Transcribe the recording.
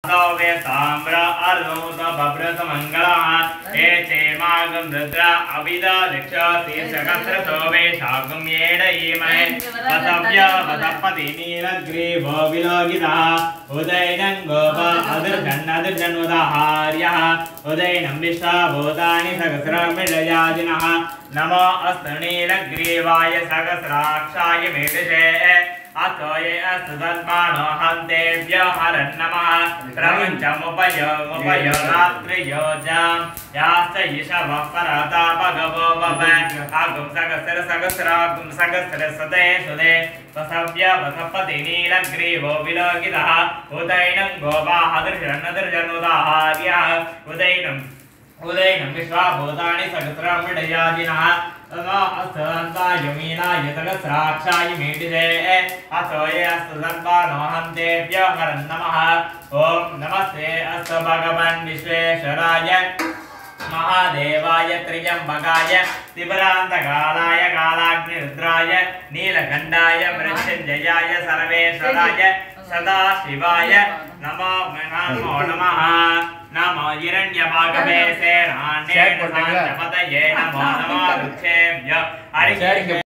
वे ताम्र अर्णोत बभ्रत मंगलः एचे मागं रुद्र अविदा दक्षति सकस्रतो वे शागं येडयीमहे वसव्य वसपति नीलग्रीवो विलोकितः उदयनं गोप अदर्शन् उदाहार्यः उदयनं विश्वभूतानि सहस्रमिडयाजिनः नमो अस्तु नीलग्रीवाय सहस्राक्षाय मेदिषे अतो ये अस्तु तद्मानो हन्तेभ्यो हरन् नमः प्रपञ्चमुपयो रात्रियोजां याश्च ईशवः परता भगवो वव आगुं सहस्रसते सुदे वसव्य वसपति नीलग्रीवो विलोकितः उदयनं गोपाः दर्शन्नुदाहार्यः उदयनं विश्वभूतानि सहस्रमिडयाजिनः अस्ताय मीनाय सहस्राक्षाय मीडिषे अतो ये अस्तु तद्मानो हन्तेभ्यो हरन् नमः ओम नमस्ते अस्तु भगवन् विश्वेश्वराय महादेवाय त्र्यंबकाय त्रिपुरान्तकालाय कालाग्निरुद्राय नीलकण्ठाय मृत्युञ्जयाय सर्वेश्वराय सदाशिवाय नमो नमः नमो हिरण्यभागवे सेनान्ये नमो नमो वृक्षेभ्यो